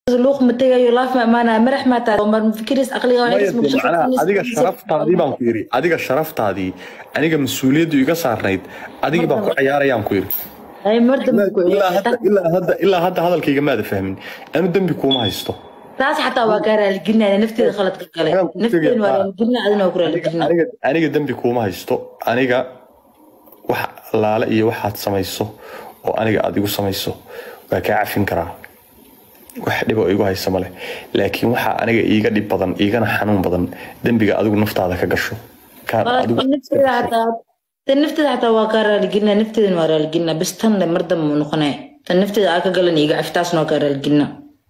لوق متى يلاف ما أنا مرح ما تعرف ما فكريس أقلي ما واحد اسمه يدري معناها adiga sharaftaadii baan ku yiri adiga sharaftaadii aniga mas'uuliyadu iga saarnayd adiga baan ku ciyaarayaan ku yiri أي مردم ilaa hadda hadalkayga maada fahmin anu dambi kuma haysto taas xataa waa gaar algina nafteeda khalad ka galay nafteen waa algina adina ku algina aniga dambi kuma haysto aniga wax laala iyo waxaad samayso oo aniga adigu samayso waa ka cafin karaa wax dhibo igu hayso male laakiin waxa aniga iiga dhib badan iigana xanuun badan dambiga adigu naftaada ka gasho ka adigu nafteeda xataa waa gaar algina nafteeda waa algina bas tan mardam noqonay tan nafteeda aka galan iiga caftaas noo gaar algina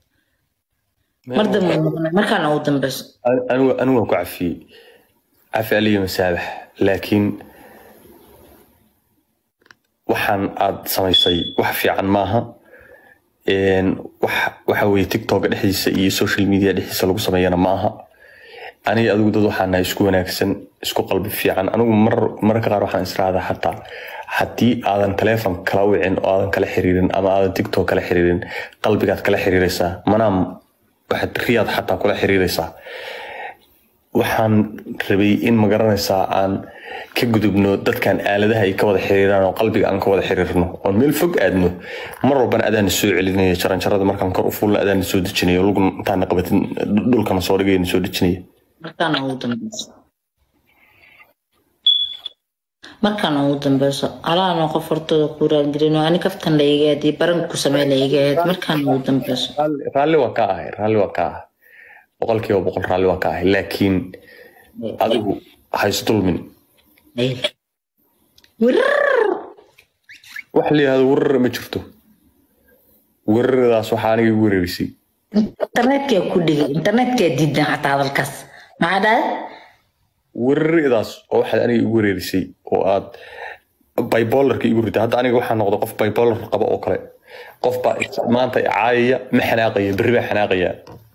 مردم ما كان أودن بس أنا وقع في عفالي مسابح لكن وحن عاد سميسي وحفي عن ماها إن وحوي تيك توك دحيس إي سوشيال ميديا دحيس لو سمينا معها أنا أدو دو حنا يسكو ناكسن يسكو قلبي في عن أنا مر كغار وحن إسرع هذا حتى آذان تلفون كلاوعين أو آذان كلا حريرين أما آذان تيك توك كلا حريرين قلبي قد كلا حريريسا منام واحد رياض حتى كل حريريسا waxaan rabay in ma garanaysaa aan ka gudubno dadkan aaladaha ay ka wada xiriiraan oo qalbiga aan ka wada xiriirno oo meel fog aadno mar walbana adaan soo celinayo jaranjarada markaan kor u fuulna adaan soo dejinayo lugu intaan qabatin dhulkana soo dhigayna soo dejinayo markaan ugu dambayso alaana qof hortooda ku raadgelin oo ani kaftan la iga aadi baran ku sameey la iga aadi markaan ugu dambayso raalli waa ka ahay boqolkiiba boqol raalli waa ka ahay laakiin adigu haystulmin wax la yiraahdo warar ma jirto wararadaas waxa aniga igu wareerisay internetka diidan xataa hadalkaas maxaa dhahay wararadaas oo waxa aniga igu wareerisay oo aad bipolarka igu riday hadda aniga waxaan noqday qof bipolar qaba oo kale qof baa maanta caayaya ma xanaaqaya berri baa xanaaqaya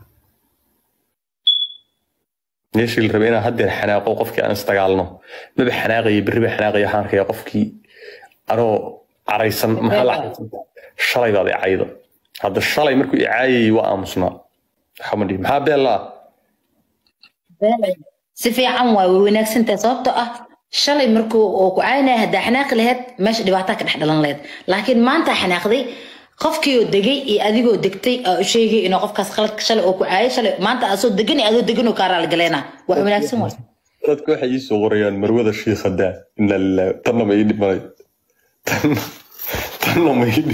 ليش اللي ربينا هدي الحناقة وقفك أنا استقالنا ما بحناقي بربي حناقي حناقي قفكي أنا عريسا محل الشري ذا عيدا هذا الشري مركو إعاي وأمسنا حمدي محابي الله سفي عموا وينك سنت صوبته الشري مركو وعينا هدا حناق لهاد ماشي دبعتك نحن لنلاد لكن ما أنت حناق ذي qofkii degay adigo degtay sheegay inuu qofkaas khalad ka shalay oo ku caayay shalay maanta asoo degan adoo degan oo ka raal galeena wax wanaagsan waa dadku waxay ii soo qorayaan marwada sheekhada inna lillahi tanna ma yidhi maray tanna ma yidhi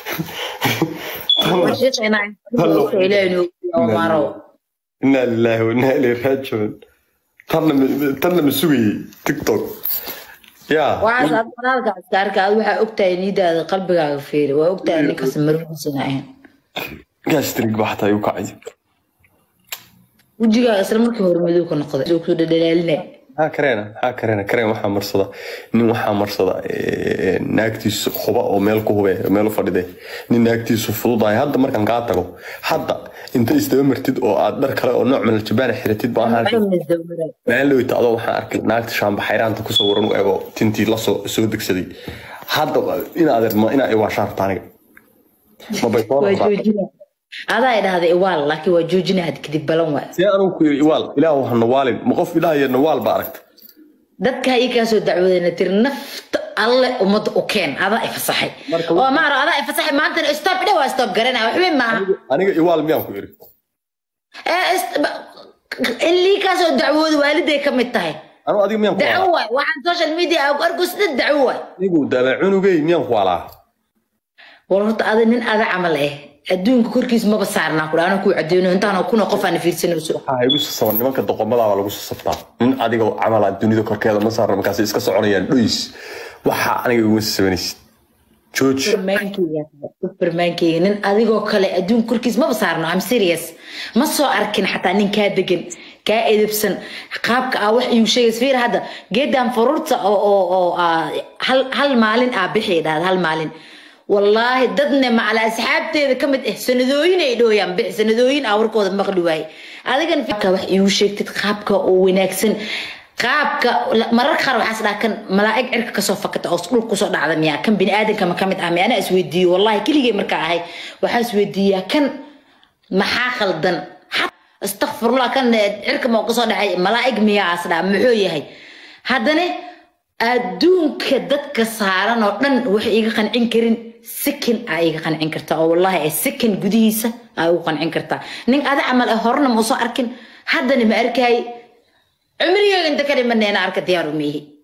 inna lillahi wa inna ilayhi raaji'un tanna ma sugay tiktok يا وعاز أطلع كارك أروح أكتر نيدا قلبي على فير وأكتر إنك سمر سنين قاعد تريق بحتى يوقعي وجي أسلمك هرمدوك نقد دوك دلالنا كرينا محمد صدا نين محمد صدا ناكتيس خبا أو ملكه هو ملو فريدة نين ناكتيس فضوضاي هذا مركان قاطعه حتى أنت استمرتد أو أقدر كلا أو نوع من الجبال حرتد بها ما لو يتعضوا حرك ناكت شام بحيران تكسورون وأبو تنتي لصو سودك سدي هذا إنا أدر ما إنا إيواشار تاني ما بيطول هذا إيوال لكن وجوجنا هاد كذب بلون سيارو كي إيوال إله هالنوال مقف إله النوال باركت dadka ay ka soo dacwadeen tir nafta alle umad oo keen ada ay fasaxay oo ma ara ada ay fasaxay maanta stop dhawaa waa stop garana waxba ma aniga iwaal miyaan ku yiri اللي ka soo dacwoodo waaliday ka mid tahay anu adiga miyaan ku dacwo waxaan social media oo arkusda dacwo igu daabacunugay miyaan ku wala warta ada nin ada amal adduunka korkiis ma basaarna ku dhaana ku cadeeno intaan kuna qof aan fiirsanayso waxa ay ugu soo nimanka doqomada lagu soo sabtaa in adiga amal dunida korkeeda ma saarna markaas iska soconayaan dhuys waxa aniga ugu sameynaysid jooj supermankiga nin adigoo kale adduunka korkiis ma basaarna am serious ma soo arkin xataa nin ka degan ka edibsan qaabka wax uu sheegay fiir hada geedan fururta oo hal maalin bixiyay hal maalin والله ضدنا مع الأصحاب تذا كم سندوين يدويان سندوين أوركود مقلوبي هذا كان فيك واحد يوشك تتخابك ونكسن خابك مرة خرب حسنا كان ملاك عرك كصفك أصول قصة عظم يا كان بني آدم كما كمت أمي أنا أسودي والله كل يوم مركع هاي وحسودي كان maxaa khaldan astaghfirullah kan cirka ma qosoo dhacay malaa'ig miyaa asla muxuu yahay haddana adduunka dadka saaran oo dhan wax iga qancin karin sikin ay iga qancin karta oo wallahi ay sikin gudihiisa ay u qancin karta nin ada amal horna ma soo arkin haddana ma arkay umriyay inta kale ma neena arka diyaar u mihi